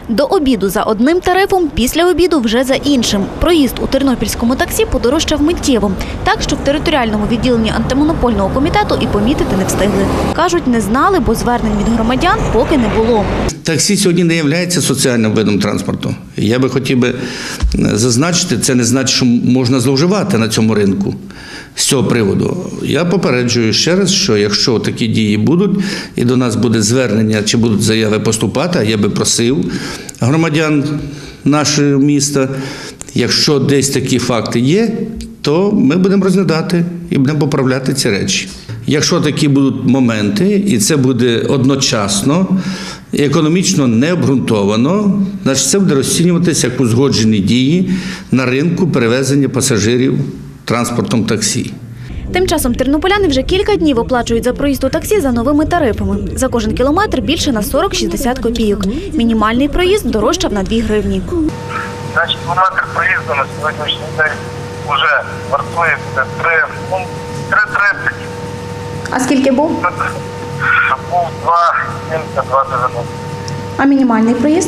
До обіду за одним тарифом, після обіду вже за іншим. Проїзд у тернопільському таксі подорожчав миттєво. Так, що в територіальному відділенні антимонопольного комітету і помітити не встигли. Кажуть, не знали, бо звернень від громадян поки не було. Таксі сьогодні не є соціальним видом транспорту. Я би хотів зазначити, це не значить, що можна зловживати на цьому ринку з цього приводу. Я попереджую ще раз, що якщо такі дії будуть, і до нас буде звернення, чи будуть заяви поступати, я би просив громадян нашого міста, якщо десь такі факти є, то ми будемо розглядати і будемо поправляти ці речі. Якщо такі будуть моменти, і це буде одночасно, і економічно не обґрунтовано, значить це буде розцінюватися як узгоджені дії на ринку перевезення пасажирів транспортом таксі. Тим часом тернополяни вже кілька днів оплачують за проїзд у таксі за новими тарифами. За кожен кілометр більше на 40-60 копійок. Мінімальний проїзд дорожчав на 2 гривні. Значить, кілометр проїзду на сьогоднішній день вже вартує 3,30. А скільки був? Був 2,70, 2,90. А мінімальний проїзд?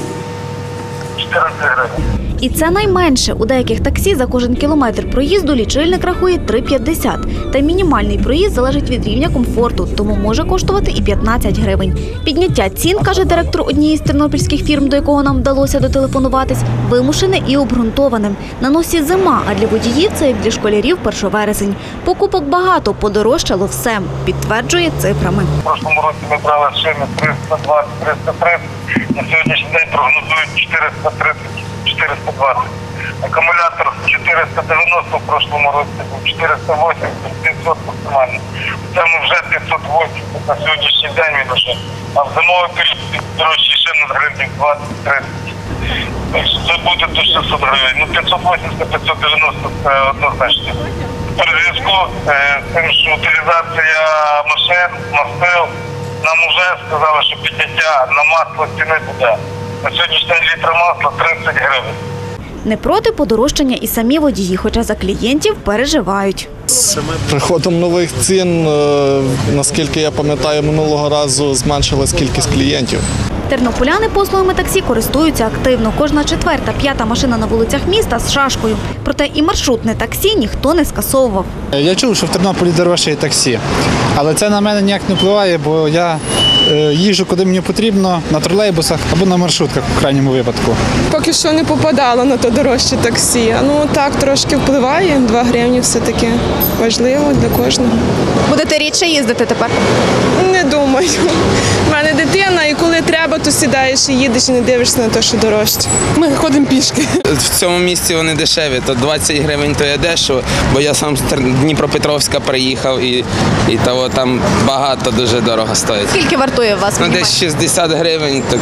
14 гривень. І це найменше. У деяких таксі за кожен кілометр проїзду лічильник рахує 3,50. Та мінімальний проїзд залежить від рівня комфорту, тому може коштувати і 15 гривень. Підняття цін, каже директор однієї з тернопільських фірм, до якого нам вдалося дотелефонуватись, вимушене і обґрунтоване. На носі зима, а для водіїв це як для школярів 1 вересень. Покупок багато, подорожчало все, підтверджує цифрами. В прошлому році ми брали шини 320-330, на сьогоднішній день прогнозують 430-420. Акумулятор 490 в прошлому році був 480, 500 максимально. Це ми вже 580 на сьогоднішній день він уже. А в зимовий період дорожчі шини на гривень 20-30. Це буде до 600 гривень. Ну 580-590 це однозначно. При зв'язку з тим, що утилізація машин, мастил, нам вже сказали, що підняття на масло ціни буде. На сьогоднішній день літр масла 30 гривень. Не проти подорожчання і самі водії, хоча за клієнтів переживають. З приходом нових цін, наскільки я пам'ятаю, минулого разу зменшилась кількість клієнтів. Тернополяни послугами таксі користуються активно. Кожна 4-5 машина на вулицях міста з шашкою. Проте і маршрутне таксі ніхто не скасовував. Я чув, що в Тернополі дорожче таксі, але це на мене ніяк не впливає, бо я їжджу, куди мені потрібно, на тролейбусах або на маршрутках в крайньому випадку. Поки що не попадала на то дорожче таксі. Ну так, трошки впливає, 2 гривні все-таки важливо для кожного. Будете рідше їздити тепер? Не думаю. У мене дитина, і коли треба, то сідаєш і їдеш, і не дивишся на те, що дорожче. Ми ходимо пішки. В цьому місці вони дешеві, то 20 гривень то є дешево, бо я сам з Дніпропетровська приїхав і того там багато дуже дорого стоїть. Скільки вартує у вас? Ну, десь 60 гривень, так,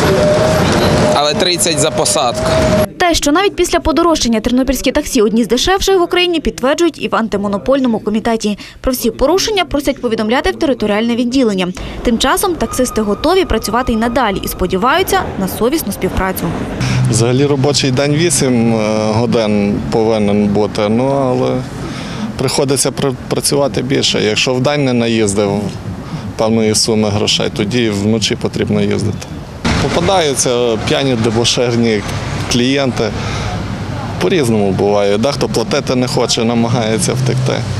але 30 за посадку. Те, що навіть після подорожчання тернопільські таксі одні з дешевших в Україні, підтверджують і в антимонопольному комітеті. Про всі порушення просять повідомляти в територіальне відділення. Тим часом таксисти готові працювати й надалі і сподіваються на совісну співпрацю. Взагалі робочий день 8 годин повинен бути, але приходиться працювати більше. Якщо вдень не наїздив певної суми грошей, тоді вночі потрібно їздити. Попадаються п'яні дебоширні клієнти, по-різному буває. Дехто платити не хоче, намагається втекти.